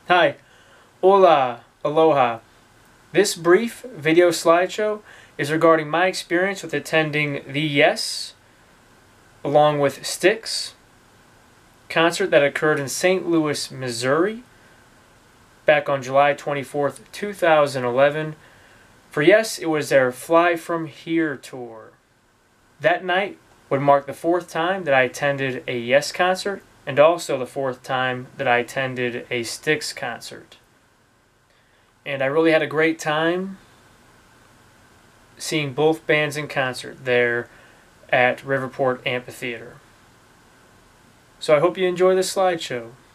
Hi, hola, aloha. This brief video slideshow is regarding my experience with attending the Yes, along with Styx concert that occurred in St. Louis, Missouri back on July 24th, 2011. For Yes, it was their Fly From Here tour. That night would mark the fourth time that I attended a Yes concert and also the fourth time that I attended a Styx concert. And I really had a great time seeing both bands in concert there at Riverport Amphitheater. So I hope you enjoy this slideshow.